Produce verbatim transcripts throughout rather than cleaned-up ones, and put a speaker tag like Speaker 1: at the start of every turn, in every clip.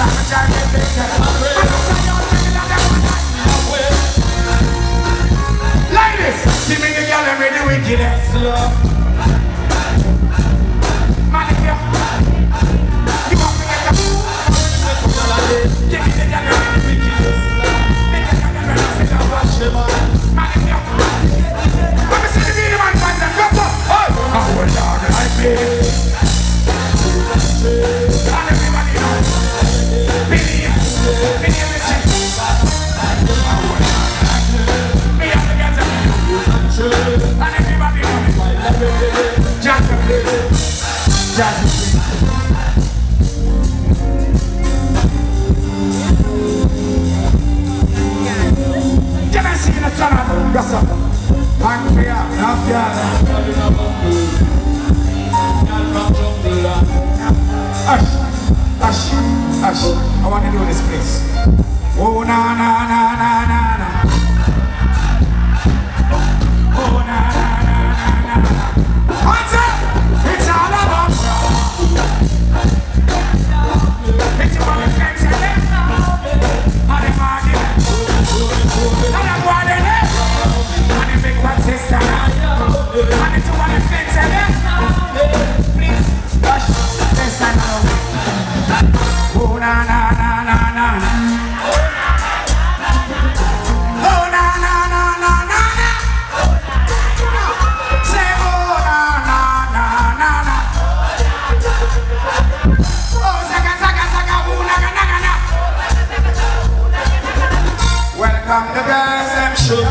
Speaker 1: Ladies, give me the girl and with the wickedest love. Man, if you you want to get a give me the girl and with the wickedest love. Make the girl and with the wash them on. Man, if you let me see the video man find them. Go so. Oh, oh, dog like me. And everybody knows. Billy, Billy, listen. And everybody know me. Just a place. Just a place. Can I sing in the sun? Yes, sir. I'm here. I'm here. Hush. Hush. Hush. I want to do this, please. Oh, na, na, na, na, na, na. Oh, na, na, na, na, na. What's up? It's all about love. It's all the friends in it. And the market. And the water there. And the big one sister. And the two of the friends in it. Please, hush. Listen now. Oh, na, na, na, na, na, na. Welcome the girls, I'm sure.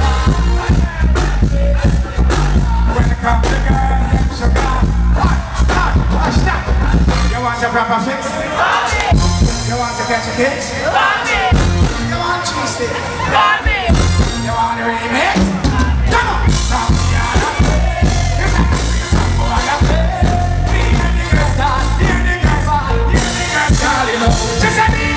Speaker 1: Welcome the girls, I'm sugar. What? What? What? Stop. You want your proper fix? You want to catch a kiss? You want cheese stick? You want a remix? Come on! Some yada. It's like a free some boy. Hear the girls call, hear the girls call, hear the girls call, you know. Just a me.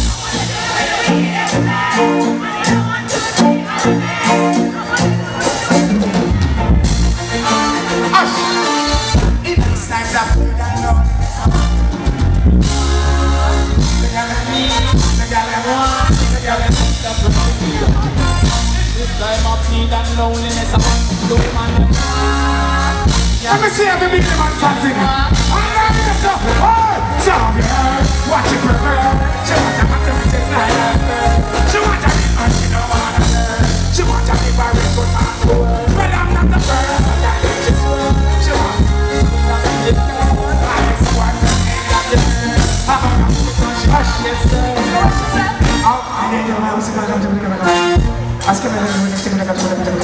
Speaker 1: Let me see every big man dancing. I love you so. Oh, so girl, what you prefer? She want to have to be just like that. She want to be man, she don't want to learn. She want to be very good man. Well, I'm not the girl, but I think she's good. She want to be the girl. I ex-wife and ain't got the girl. I'm a hush, yes, sir. Oh, I need you, I was going to do it. Ask him, I'm going to take it.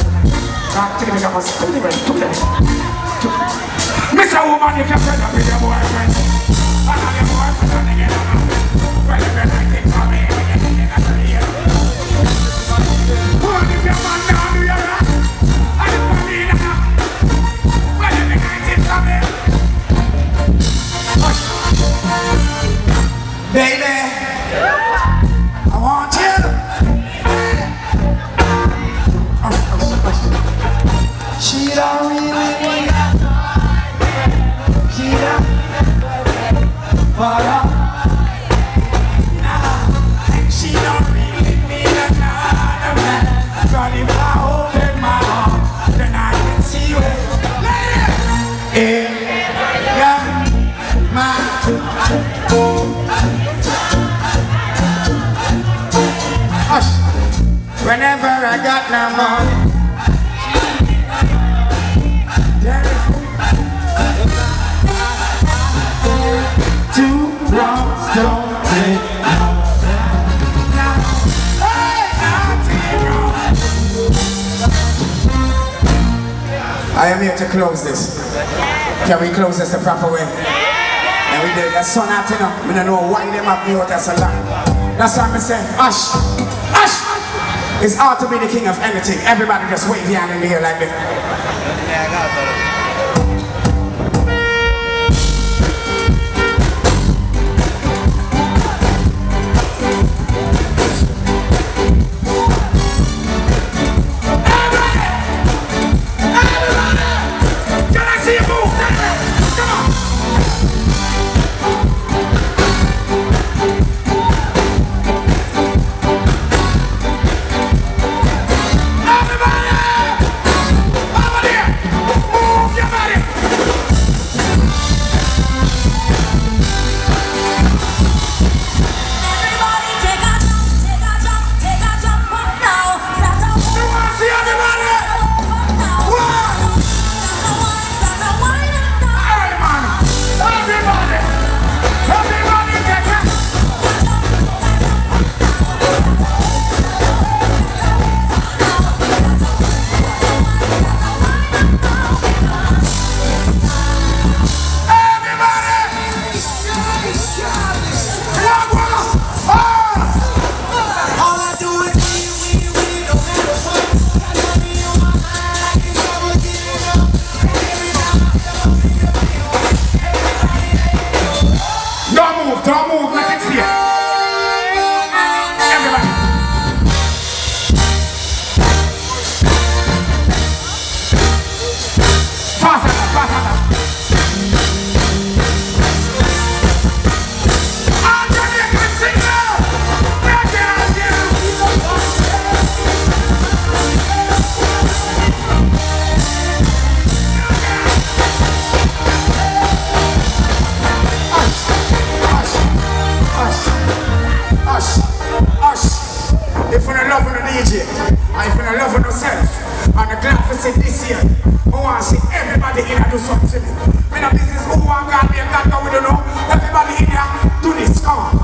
Speaker 1: Mister Woman, if you're fed up with your boyfriend, I know your boyfriend on the get on. Well, if you're like it for me, we get it in the ear. Woman, if you're man down to your rock, I just want me now. Well, if you're like it for me. Hush. Baby, I want you. She don't really need She don't But nah, she don't really need another man. But if I open my heart, then I can see you. Ladies! Yeah, man. Hush. Whenever I got no money, two wrongs don't make no right. I am here to close this. Can we close this the proper way? And we did that sun out, you know. We don't know why them have me out there so long. That's why I say, hush, hush. It's hard to be the king of anything. Everybody just wave your hand in the air like this. Yeah, I got it. Don't move, let it stay. Everybody. Faster, faster. All Jamaican singers. Rock it out, yeah. If you're not loving the D J, and if you're not loving yourself, and the glad for say this year, I want to see everybody in here do something to me. I know this is who I got me and God we don't know. Everybody in here, do this, come on.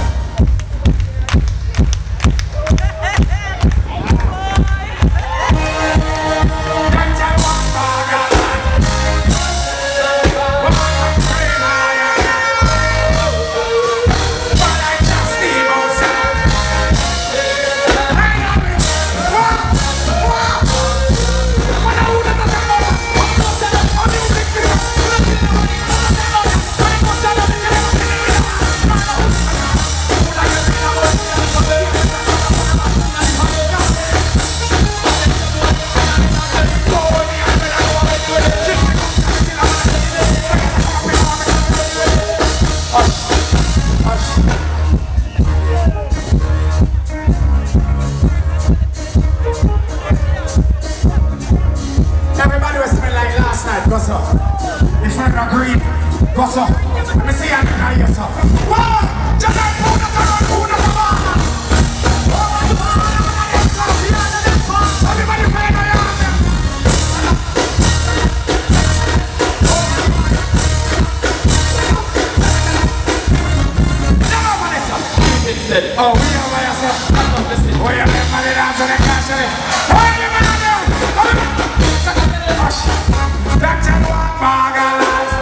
Speaker 1: Oh, we are by yourself. Oh, yeah, everybody dance on the cash. Oh, everybody dance. Hush. Doctor One Margalas.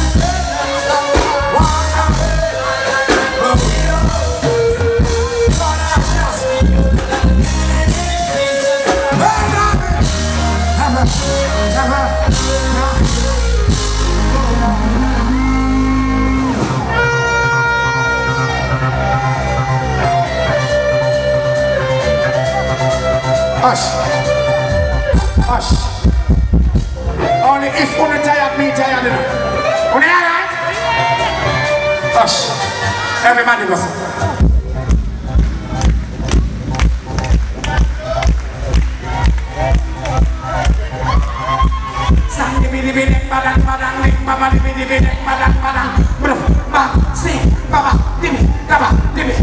Speaker 1: Hush. Hush. Only if you're tired, me tired enough. Only alright? Hush. Everybody goes. Sang di bidi bidi badang badang ning mama di bidi bidi badang badang. Bro, ba, si, baba, dibi, baba, dibi.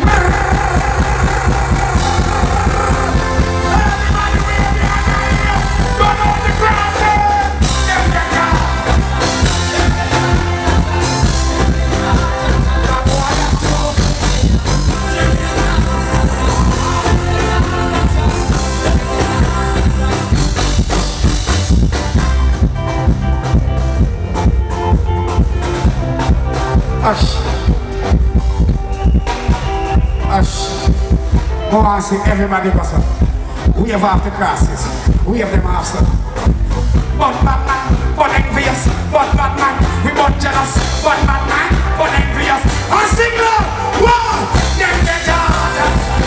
Speaker 1: Hush. Hush. I want to see everybody goes up. We have after crosses. We have them after. But bad man, but envious. But bad man, we but jealous. But bad man, but envious. And sing loud. One. Them get out.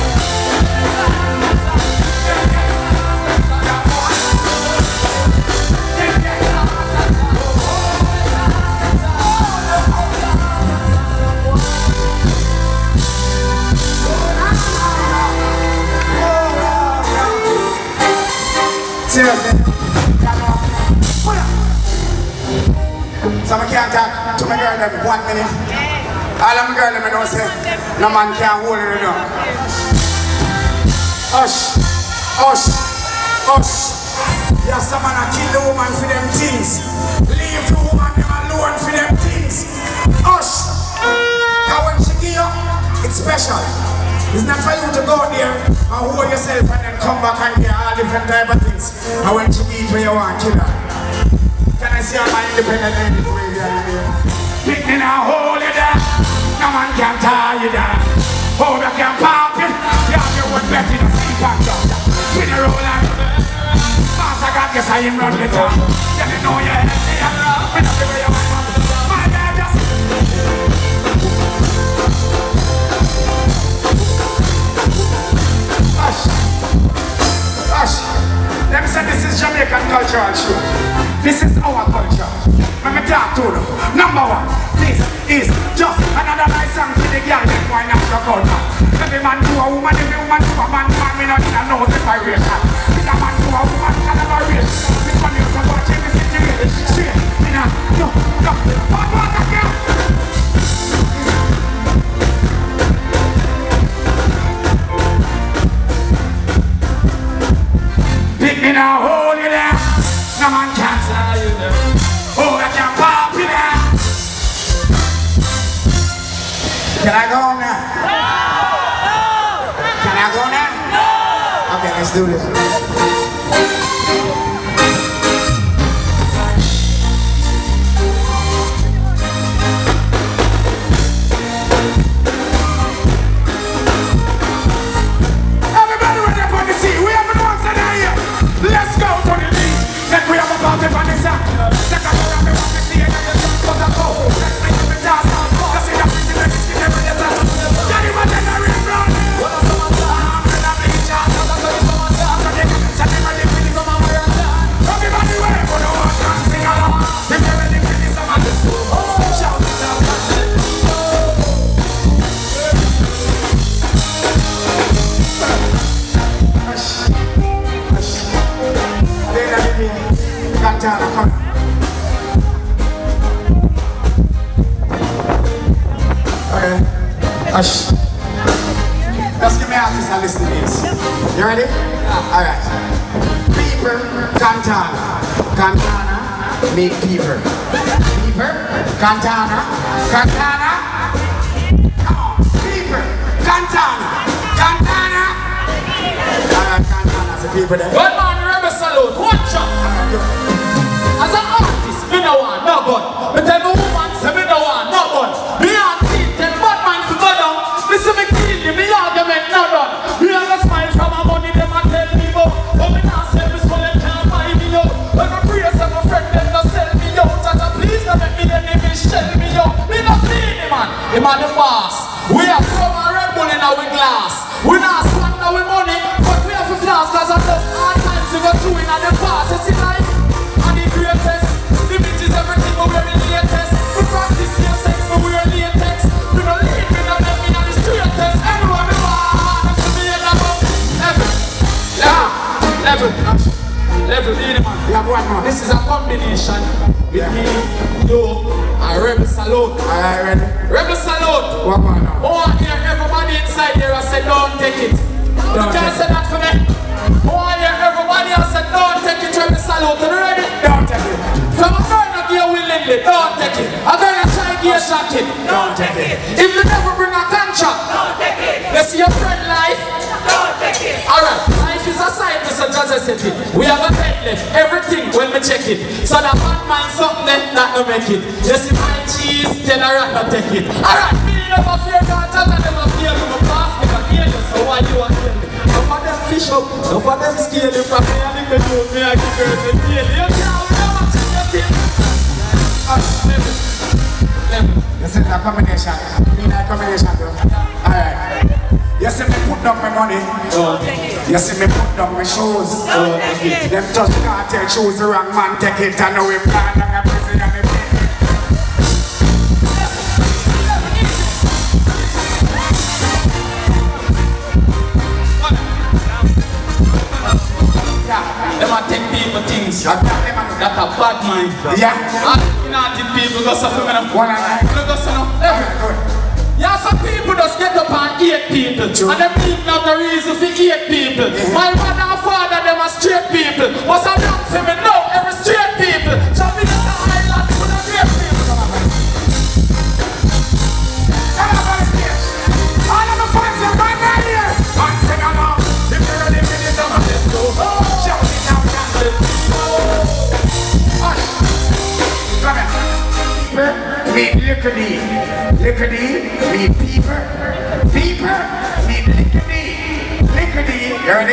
Speaker 1: Seriously. So I can't talk to my girl them one minute. All of my girl them know say no man can't hold it down. Hush, hush, hush. Yes, some man a kill the woman for them things. Leave the woman them alone for them things. Hush. Now when she give you, it's special. It's not for you to go there and hold yourself and then come back and get all different type of things. And when she eat where you want, kill her. Can I see how my independent lady for you there? Pick me now, hold you there. No man can tie you down. Hold you can pop it. You have your one bet in a sleep and down. When you roll and Master God, guess I am run the town. Then you know you're healthy and when I feel where you want. My dad just This is our culture. Let me talk to them. Number one, this is just another nice song for the girl that wine up your culture. Every man to a woman, every woman to a man, man, me not in a no separation. It's a man to a woman, another race. This one is a watching the situation. Straight, in a, no, no, what, what, again? Pick me now, hold you there. No man can tell you there. Oh, I can pop you there. Can I go home now? No! Can I go now? No! Okay, let's do this. Everybody ready for the sea. We have the ones that are here. Let's go to the beach. Then we have a party on the side. Take a look at me what we see and then the sun goes up. Let's bring up the dance now. Let's see the pretty ladies give them the time. Get him a generate run. What a summer time. I'm gonna be charged. I'm gonna be summer time. So they can set him ready for the summer time. Everybody ready for the one and sing along. If you're ready for the summer, let's go. Shout it out. Gantana, come. Okay. Hush. Just give me artists and listen to this. You ready? Yeah. Alright. People, Gantana. Gantana, make people. People, Gantana. Gantana. Come on. People, Gantana. Gantana. Alright, Gantana's the people there.
Speaker 2: One man, Rebel Salute, one shot. As an artist, me no want no gun. Me tell me woman, say me no want no gun. Me auntie tell bad man to go down. Me see me kill you, me argument no done. Me have a smile from my money, them a tell me go. But me not say me so them can't buy me out. When I pray say my friend, them no sell me out. Jaja please don't make me enemy shell me out. Me no clean him man, him a the boss. We have from a Red Bull in our glass. We not spend our money, but we have to flash. Cause I know hard times we go through in the past. You see life? Greatest. The bitch is everything, but we're the latest. We practice your sex, but we're latex. We don't leave, we don't let me on the straightest. Everyone we want to be in the box. Level. Yeah. Level. Level. Man.
Speaker 1: We have one more.
Speaker 2: This is a combination with yeah. me, you, and Rebel Salute.
Speaker 1: Alright, ready?
Speaker 2: Rebel Salute.
Speaker 1: What more now?
Speaker 2: Oh, I hear everybody inside there I say, don't take it. Don't you can't say that for me. Oh, I hear everybody else say, don't take it. Rebel Salute. Are you ready?
Speaker 1: Don't take it.
Speaker 2: From a girl not give willingly, don't take it. A girl not try to give a shot it,
Speaker 1: don't take it.
Speaker 2: If you never bring a contract,
Speaker 3: don't take it.
Speaker 2: You see your friend life,
Speaker 3: don't take it.
Speaker 2: Alright, life is a side, Mister Jazzy said it. We have a head left, everything when we check it. So the bad mind something that not to make it. You see my cheese, tell a rat not take it. Alright, me never fear God, Jazzy never fear me. My boss never hear you, so why you want to tell me? Enough of them fish up, enough of them scale. If I pay a little do me, I give girls a tail. You can't never check your tail. Level. Level.
Speaker 1: This is a combination. Me not a combination too. Alright. You see me put down my money.
Speaker 2: Don't take it.
Speaker 1: You see me put down my shoes.
Speaker 3: Don't take it.
Speaker 1: Them just can't take shoes the wrong man take it. I know we plan on a prison and a
Speaker 2: Them a take people things that are bad mind.
Speaker 1: yeah.
Speaker 2: And you know the people go suffer me now.
Speaker 1: One and nine.
Speaker 2: You go suffer now.
Speaker 1: Alright, good.
Speaker 2: Yeah, some people just get up and hate people.
Speaker 1: True.
Speaker 2: And them people have the reason to hate people.
Speaker 1: Yeah.
Speaker 2: My mother and father, them are straight people. But some young for me know every straight people. So me in the island for the great people.
Speaker 1: Come on, on the stage. All of the fans are right now here. And sing along. If you're ready for this, I'm let's go. Shout it out, shout it. Hush. Come here. Meet lickety. Lickety. Meet peeper. Peeper. Meet lickety. Lickety. You ready?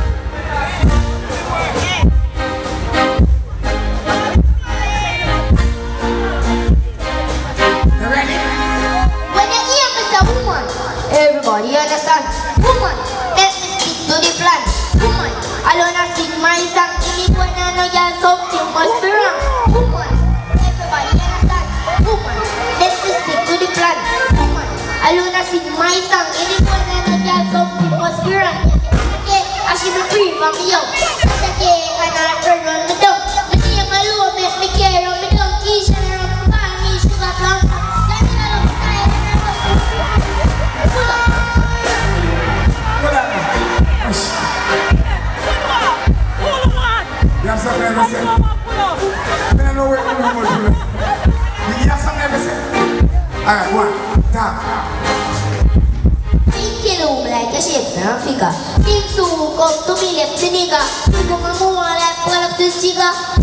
Speaker 1: You ready?
Speaker 4: When you hear Mister Woman, everybody understand. Woman, let me stick to the plan. Woman, Alone I sing my song. Anyone I know y'all something must be wrong. Woman, everybody understand. Woman, let's stick to the plan. Woman, alone I sing my song. Anyone I know y'all something must be wrong. Okay, I should be free from me young. Such a cake and I turn on the dump. Me name alone make me care on me dumb. Keisha and I'm call me sugar plum. Let me know the style and I must pull up.
Speaker 1: Pull up. You have something to say? I don't know where you're going to go. You have something to say? Alright, one, down.
Speaker 4: Think you know like a shape and figure. Think so, come to me left the nigga. You know my move like one of the jigger.